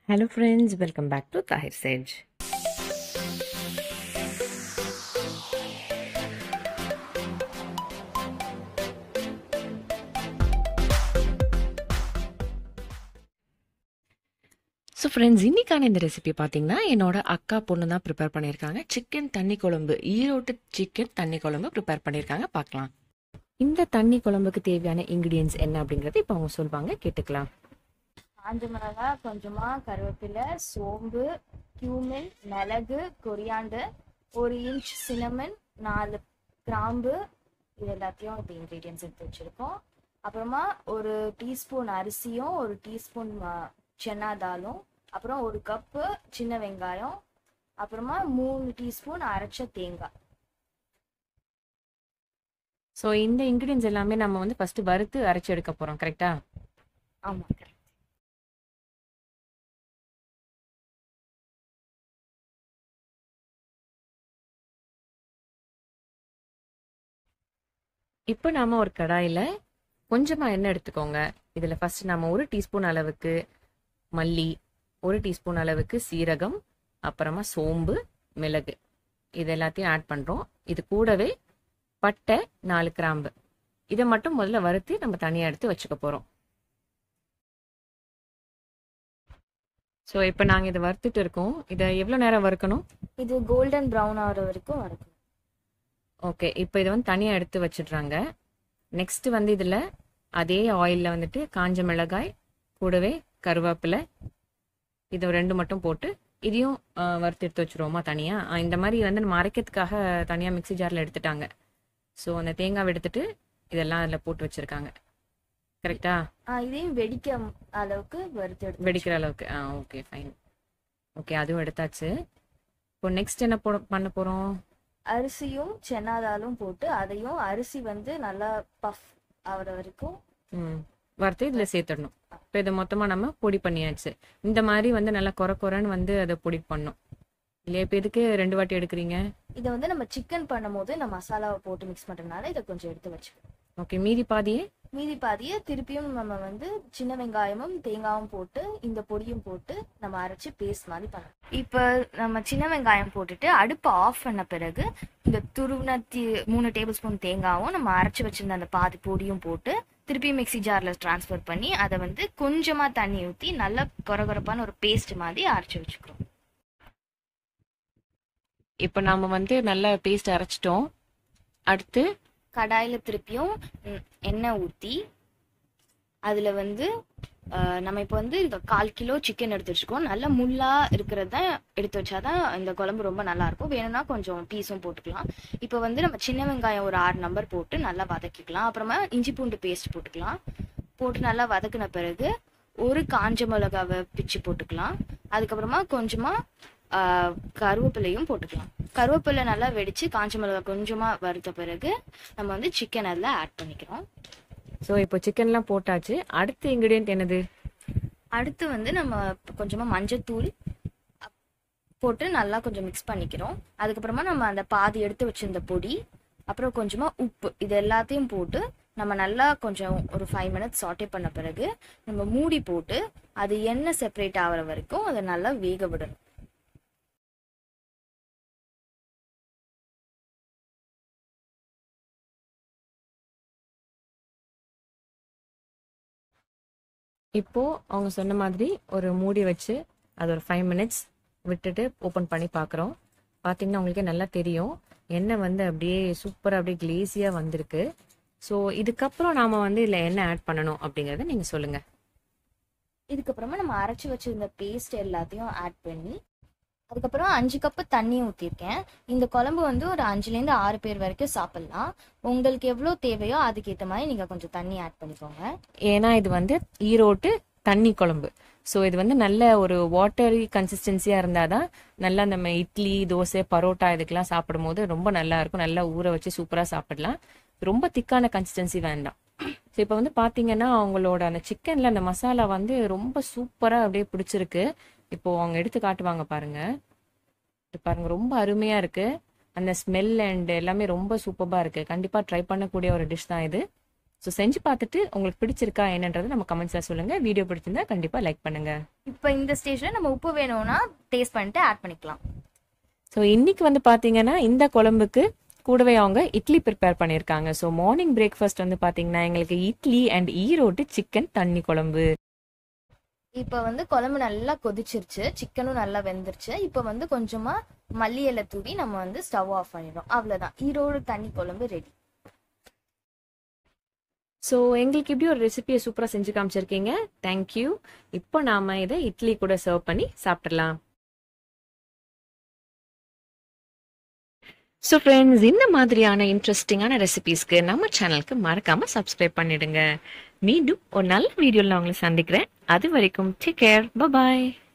Hello friends, welcome back to Tahir Sage. So friends, இன்றைக்கான இந்த recipe பார்த்தீங்கன்னா என்னோட அக்கா பொண்ணு தான் ப்ரிப்பேர் பண்ணியிருக்காங்க. சிக்கன் தண்ணி குழம்பு, ஈரோட்டு சிக்கன் தண்ணி குழம்பு ப்ரிப்பேர் பண்ணியிருக்காங்க. பார்க்கலாம். இந்த தண்ணி குழம்புக்கு தேவையான இன்க்ரீடியன்ஸ் என்ன அப்படிங்கிறது இப்போ அவங்க சொல்லுவாங்க, கேட்டுக்கலாம். காஞ்ச மிளகாய், கொஞ்சமா கருவேப்பிலை, சோம்பு, கியூமின், மிளகு, கொரியாண்டர், 1 இன்ச் சினமன், 4 கிராம்பு, இது எல்லாத்தையும் இப்போ இன்க்ரீடியன்ஸ் எடுத்து வச்சுருக்கோம். அப்புறமா 1 டீஸ்பூன் அரிசியும் 1 டீஸ்பூன் சென்னா தாலும், அப்புறம் 1 கப்பு சின்ன வெங்காயம், அப்புறமா 3 டீஸ்பூன் அரைச்ச தேங்காய். ஸோ இந்த இன்க்ரீடியன்ஸ் எல்லாமே நம்ம வந்து ஃபர்ஸ்ட் வறுத்து அரைச்சி எடுக்க போகிறோம், கரெக்டா? ஆமாம், கரெக்ட். இப்போ நாம ஒரு கடாயில் கொஞ்சமாக எண்ணெய் எடுத்துக்கோங்க. இதில் ஃபர்ஸ்ட் நம்ம 1 டீஸ்பூன் அளவுக்கு மல்லி, 1 டீஸ்பூன் அளவுக்கு சீரகம், அப்புறமா சோம்பு, மிளகு, இது எல்லாத்தையும் ஆட் பண்ணுறோம். இது கூடவே பட்டை, 4 கிராம்பு, இதை மட்டும் முதல்ல வறுத்து நம்ம தனியாக எடுத்து வச்சுக்க போகிறோம். ஸோ இப்போ நாங்கள் இதை வறுத்துட்டு இருக்கோம். இதை எவ்வளோ நேரம் வறுக்கணும்? இது கோல்டன் ப்ரௌன் ஆகிற வரைக்கும் வறுக்கணும். ஓகே, இப்போ இதை வந்து தனியாக எடுத்து வச்சிடுறாங்க. நெக்ஸ்ட் வந்து இதில் அதே ஆயிலில் வந்துட்டு காஞ்ச மிளகாய் கூடவே கருவேப்பிலை, இது 2 மட்டும் போட்டு இதையும் வறுத்து எடுத்து வச்சுருவோமா தனியாக. இந்த மாதிரி வந்து நம்ம அரைக்கிறதுக்காக தனியாக மிக்ஸி ஜாரில் எடுத்துட்டாங்க. ஸோ அந்த தேங்காவை எடுத்துட்டு இதெல்லாம் அதில் போட்டு வச்சுருக்காங்க, கரெக்டா? இதையும் வெடிக்க அளவுக்கு வறுத்து எடுத்து வெடிக்கிற அளவுக்கு. Okay, fine. ஓகே, அதுவும் எடுத்தாச்சு. இப்போ நெக்ஸ்ட் என்ன பண்ண போகிறோம்? அரிசியும் சென்னாதாலும் போட்டு அதையும் அரிசி வந்து நல்லா பஃப் ஆகிற வரைக்கும் வறுத்து இதில் சேர்த்துடணும். இப்போ இதை மொத்தமாக நம்ம பொடி பண்ணியாச்சு. இந்த மாதிரி வந்து நல்லா குறைன்னு வந்து அதை பொடி பண்ணணும் இல்லையா? இப்போ இதுக்கு 2 வாட்டி எடுக்கிறீங்க. இதை வந்து நம்ம சிக்கன் பண்ணும் போது நம்ம மசாலாவை போட்டு மிக்ஸ் பண்ணுறதுனால இதை கொஞ்சம் எடுத்து வச்சுக்கணும். ஓகே, மீதி பாதியை திருப்பியும் நம்ம வந்து சின்ன வெங்காயமும் தேங்காயும் போட்டு இந்த பொடியும் போட்டு நம்ம அரைச்சி பேஸ்ட் மாதிரி பண்ணணும். இப்போ நம்ம சின்ன வெங்காயம் போட்டுட்டு அடுப்பை ஆஃப் பண்ண பிறகு இந்த துருவின 3 டேபிள் ஸ்பூன் தேங்காயும் நம்ம அரைச்சி வச்சிருந்த அந்த பாதி பொடியும் போட்டு திருப்பி மிக்ஸி ஜாரில் ட்ரான்ஸ்ஃபர் பண்ணி அதை வந்து கொஞ்சமாக தண்ணி ஊற்றி நல்லா கொரகொரப்பான ஒரு பேஸ்ட் மாதிரி அரைச்சி வச்சுக்கிறோம். இப்போ நாம வந்து நல்ல பேஸ்ட் அரைச்சிட்டோம். அடுத்து கடாயில் திருப்பியும் எண்ணெய் ஊற்றி அதில் வந்து நம்ம இப்போ வந்து இந்த 1/4 கிலோ சிக்கன் எடுத்து வச்சுக்கோம். நல்லா முள்ளாக இருக்கிறத எடுத்து வச்சாதான் இந்த குழம்பு ரொம்ப நல்லாயிருக்கும். வேணும்னா கொஞ்சம் பீஸும் போட்டுக்கலாம். இப்போ வந்து நம்ம சின்ன வெங்காயம் ஒரு 6 நம்பர் போட்டு நல்லா வதக்கிக்கலாம். அப்புறமா இஞ்சி பூண்டு பேஸ்ட் போட்டுக்கலாம். போட்டு நல்லா வதக்கின பிறகு 1 காஞ்ச மிளகாவை பிச்சு போட்டுக்கலாம். அதுக்கப்புறமா கொஞ்சமாக கருவேப்பிலையும் போட்டுக்கலாம். கருவேப்பிலை நல்லா வெடித்து காஞ்ச மிளகாய் கொஞ்சமாக வறுத்த பிறகு நம்ம வந்து சிக்கன் அதில் ஆட் பண்ணிக்கிறோம். ஸோ இப்போ சிக்கன்லாம் போட்டாச்சு. அடுத்த இன்க்ரீடியன்ட் என்னது? அடுத்து வந்து நம்ம கொஞ்சமாக மஞ்சத்தூள் போட்டு நல்லா கொஞ்சம் மிக்ஸ் பண்ணிக்கிறோம். அதுக்கப்புறமா நம்ம அந்த பாதி எடுத்து வச்சிருந்த பொடி, அப்புறம் கொஞ்சமாக உப்பு, இது எல்லாத்தையும் போட்டு நம்ம நல்லா கொஞ்சம் ஒரு 5 மினிட்ஸ் சாட்டே பண்ண பிறகு நம்ம மூடி போட்டு அது எண்ணெய் செப்பரேட் ஆகிற வரைக்கும் அதை நல்லா வேக விடணும். இப்போ அவங்க சொன்ன மாதிரி ஒரு மூடி வச்சு அது ஒரு 5 மினிட்ஸ் விட்டுட்டு ஓப்பன் பண்ணி பார்க்குறோம். பார்த்தீங்கன்னா உங்களுக்கே நல்லா தெரியும், எண்ணெய் வந்து அப்படியே சூப்பராக அப்படியே கிளேசியாக வந்திருக்கு. ஸோ இதுக்கப்புறம் நாம் வந்து இதில் என்ன ஆட் பண்ணணும் அப்படிங்கிறத நீங்கள் சொல்லுங்கள். இதுக்கப்புறமா நம்ம அரைச்சி வச்சிருந்த பேஸ்ட் எல்லாத்தையும் ஆட் பண்ணி அதுக்கப்புறம் 5 கப்பு தண்ணி ஊற்றிருக்கேன். இந்த குழம்பு வந்து ஒரு 5லேருந்து 6 பேர் வரைக்கும் சாப்பிட்லாம். உங்களுக்கு எவ்வளோ தேவையோ அதுக்கேற்ற மாதிரி நீங்கள் கொஞ்சம் தண்ணி ஆட் பண்ணிக்கோங்க. ஏன்னா இது வந்து ஈரோட்டு தண்ணி குழம்பு. ஸோ இது வந்து நல்ல ஒரு வாட்டரி கன்சிஸ்டன்சியாக இருந்தால் தான் நல்லா நம்ம இட்லி, தோசை, பரோட்டா இதுக்கெல்லாம் சாப்பிடும் போது ரொம்ப நல்லா இருக்கும். நல்லா ஊற வச்சு சூப்பராக சாப்பிடலாம். ரொம்ப திக்கான கன்சிஸ்டன்சி வேண்டாம். ஸோ இப்போ வந்து பார்த்தீங்கன்னா அவங்களோட அந்த சிக்கனில் அந்த மசாலா வந்து ரொம்ப சூப்பராக அப்படியே பிடிச்சிருக்கு. இப்போ அவங்க எடுத்து காட்டுவாங்க பாருங்க. இது பாருங்க, ரொம்ப அருமையா இருக்கு. அந்த ஸ்மெல் அண்ட் எல்லாமே ரொம்ப சூப்பராக இருக்கு. கண்டிப்பா ட்ரை பண்ணக்கூடிய ஒரு டிஷ் தான் இது. ஸோ செஞ்சு பார்த்துட்டு உங்களுக்கு பிடிச்சிருக்கா என்னன்றதை நம்ம கமெண்ட்ஸில் சொல்லுங்கள். வீடியோ பிடிச்சிருந்தா கண்டிப்பாக லைக் பண்ணுங்கள். இப்போ இந்த ஸ்டேஜில் நம்ம உப்பு வேணும்னா டேஸ்ட் பண்ணிட்டு ஆட் பண்ணிக்கலாம். ஸோ இன்னைக்கு வந்து பார்த்தீங்கன்னா இந்த குழம்புக்கு கூடவே அவங்க இட்லி ப்ரிப்பேர் பண்ணியிருக்காங்க. ஸோ மார்னிங் பிரேக்ஃபாஸ்ட் வந்து பார்த்தீங்கன்னா எங்களுக்கு இட்லி அண்ட் ஈரோட்டு சிக்கன் தண்ணி குழம்பு. இப்போ வந்து குழம்பு நல்லா கொதிச்சிருச்சு, சிக்கனும் நல்லா வெந்துருச்சு. இப்போ வந்து கொஞ்சமாக மல்லி இலை தூவி நம்ம வந்து ஸ்டவ் ஆஃப் பண்ணிடும். அவ்வளோதான், ஈரோடு தண்ணி குழம்பு ரெடி. ஸோ எங்களுக்கு இப்படி ஒரு ரெசிபியை சூப்பராக செஞ்சு காமிச்சிருக்கீங்க. தேங்க்யூ. இப்போ நாம் இதை இட்லி கூட சர்வ் பண்ணி சாப்பிடலாம். ஸோ ஃப்ரெண்ட்ஸ், இந்த மாதிரியான இன்ட்ரெஸ்டிங்கான ரெசிபீஸ்க்கு நம்ம சேனலுக்கு மறக்காமல் சப்ஸ்கிரைப் பண்ணிடுங்க. மீண்டும் ஒரு நல்ல வீடியோவில் நான் உங்களை சந்திக்கிறேன். அது வரைக்கும் டேக் கேர். பாய்.